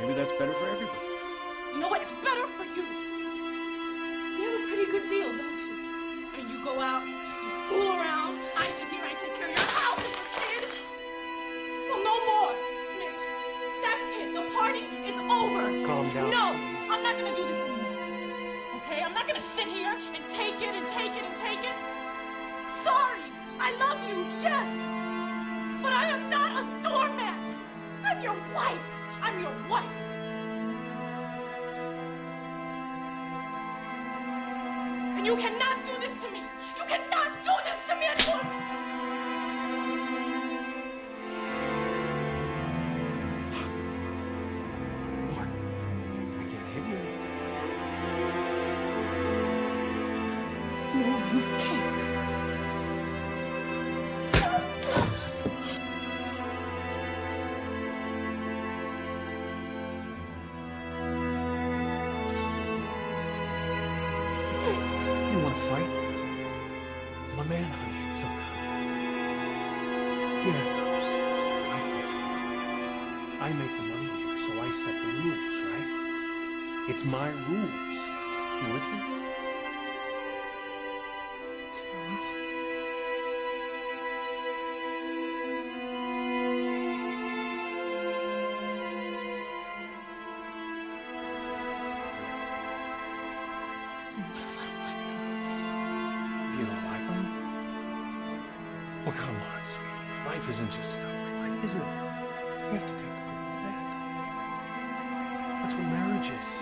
Maybe that's better for everybody. You know what? It's better for you. You have a pretty good deal, don't you? I mean, you go out, you fool around, I sit here, I take care of your house and your kid. Well, no more, Mitch. That's it. The party is over. Calm down. No, I'm not gonna do this anymore. Okay? I'm not gonna sit here and take it and take it and take it. Sorry. I love you, yes. But I am not a doormat. I'm your wife. I'm your wife. And you cannot do this to me. You cannot do this to me anymore. What? I can't hit you. No, you can't. You want to fight? I'm a man, honey. It's no contest. You have to understand. I fight you. I make the money here, so I set the rules, right? It's my rules. You with me? You don't like them? Well, come on, sweetie. Life isn't just stuff we like, is it? You have to take the good with the bad, don't you? That's what marriage is.